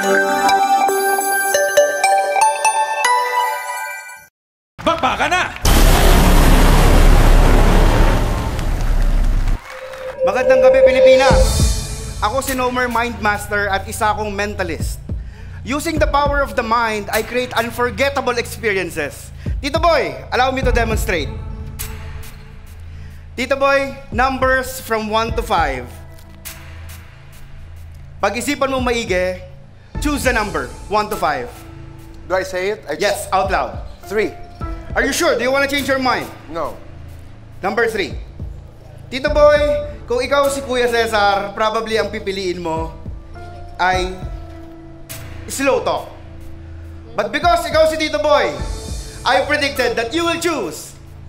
Bakbaka na! Magandang gabi, Pilipinas! Ako si Nomer Mindmaster at isa akong mentalist. Using the power of the mind, I create unforgettable experiences. Tito Boy, allow me to demonstrate. Tito Boy, numbers from 1 to 5. Pag-isipan mo maigi, choose a number, 1 to 5. Do I say it? Yes, out loud. 3. Are you sure? Do you want to change your mind? No. Number 3. Tito Boy, kung ikaw si Kuya Cesar, probably ang pipiliin mo ay slow talk. But because ikaw si Tito Boy, I predicted that you will choose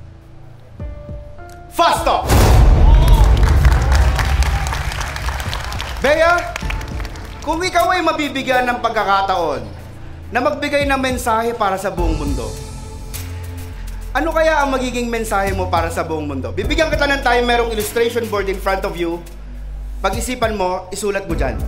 fast talk. Bea, kung ikaw ay mabibigyan ng pagkakataon na magbigay ng mensahe para sa buong mundo, ano kaya ang magiging mensahe mo para sa buong mundo? Bibigyan kita ng time, merong illustration board in front of you. Pag-isipan mo, isulat mo dyan.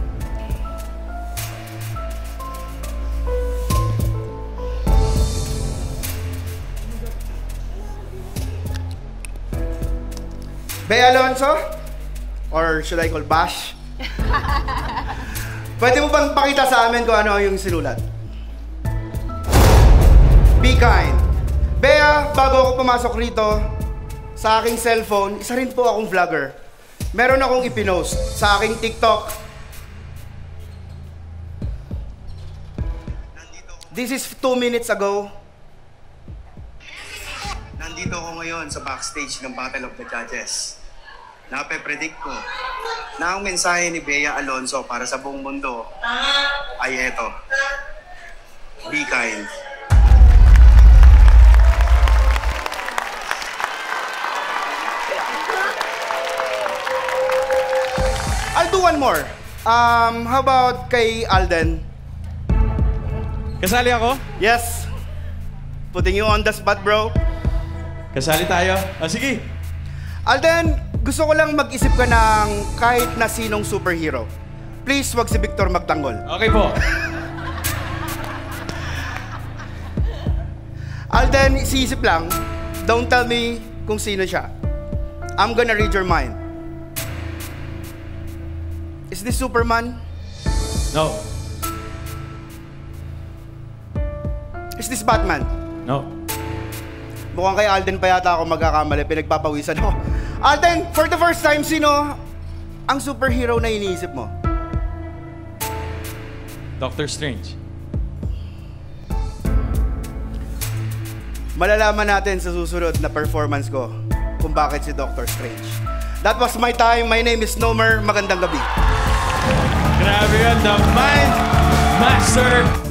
Bea Alonzo? Or should I call Bash? Pwede mo bang pakita sa amin kung ano yung sinulat? Be kind. Bea, bago ako pumasok rito, sa aking cellphone, isa rin po akong vlogger. Meron akong ipinost sa aking TikTok. This is 2 minutes ago. Nandito ako ngayon sa backstage ng Battle of the Judges. Nape-predict ko na ang mensahe ni Bea Alonzo para sa buong mundo ay eto. Be kind. I'll do one more. How about kay Alden? Kasali ako? Yes. Putting you on the spot, bro. Kasali tayo? O, sige. Alden, gusto ko lang mag-isip ka ng kahit na sinong superhero. Please, wag si Victor magtanggol. Okay po. Alden, isisip lang. Don't tell me kung sino siya. I'm gonna read your mind. Is this Superman? No. Is this Batman? No. Mukhang kay Alden pa yata ako magkakamali. Pinagpapawisan ako. Alden, for the first time, sino ang superhero na iniisip mo? Doctor Strange. Malalaman natin sa susunod na performance ko kung bakit si Doctor Strange. That was my time. My name is Nomer. Magandang gabi. Grabe yun, the Mind Master